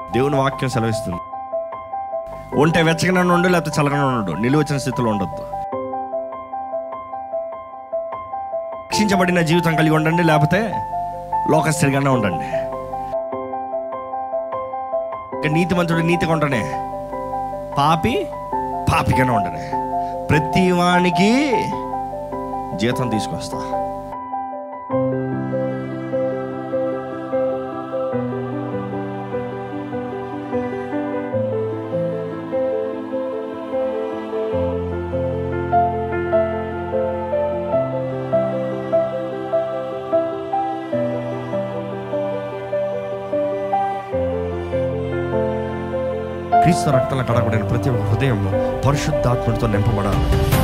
దేవుని వాక్యం సెలవిస్తుంది, ఉంటే వెచ్చగానే ఉండు, లేకపోతే చల్లగానే ఉండు, నిలువచ్చిన స్థితిలో ఉండొద్దు. రక్షించబడిన జీవితం కలిగి ఉండండి, లేకపోతే లోకస్థిరిగానే ఉండండి. నీతిమంతుడు నీతిగా ఉండనే, పాపి పాపిగానే ఉండనే. ప్రతి వానికి జీతం తీసుకొస్తా. క్రీస్తు రక్తంలో కడగబడిన ప్రతి ఒక్క హృదయం పరిశుద్ధాత్మతో నింపబడాలి.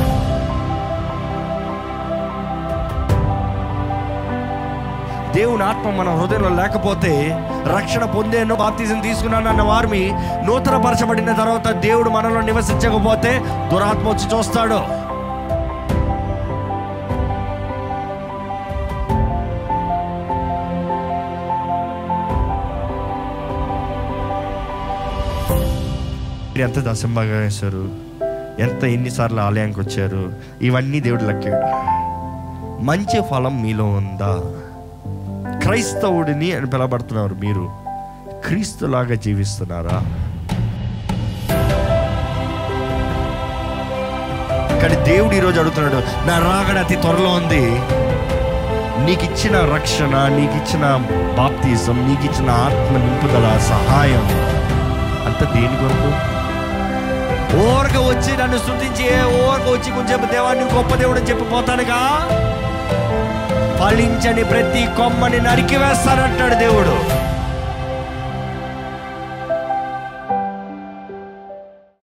దేవుని ఆత్మ మన హృదయంలో లేకపోతే, రక్షణ పొందేను, బాప్తిజం తీసుకున్నాను అన్న వారిని నూతన పరచబడిన తర్వాత దేవుడు మనలో నివసించకపోతే దురాత్మ వచ్చి చూస్తాడు. ఎంత దశంభాగం వేశారు, ఎన్నిసార్లు ఆలయానికి వచ్చారు, ఇవన్నీ దేవుడు లెక్కాడు. మంచి ఫలం మీలో ఉందా? క్రైస్తవుడిని అని పిలవబడుతున్నారు, మీరు క్రీస్తులాగా జీవిస్తున్నారా? కానీ దేవుడు ఈరోజు అడుగుతున్నాడు, నా రాకడ అతి త్వరలో ఉంది. నీకు ఇచ్చిన రక్షణ, నీకు ఇచ్చిన బాప్తిజం, నీకు ఇచ్చిన ఆత్మ నింపుదల, సహాయం అంత దేని కొరకు? ఓరక వచ్చి నన్ను స్తుతించి, ఓరక వచ్చి కొంచెం దేవాన్ని గొప్ప దేవుడు అని చెప్పిపోతానుగా. ఫలించని ప్రతి కొమ్మని నరికి వేస్తానంటాడు దేవుడు.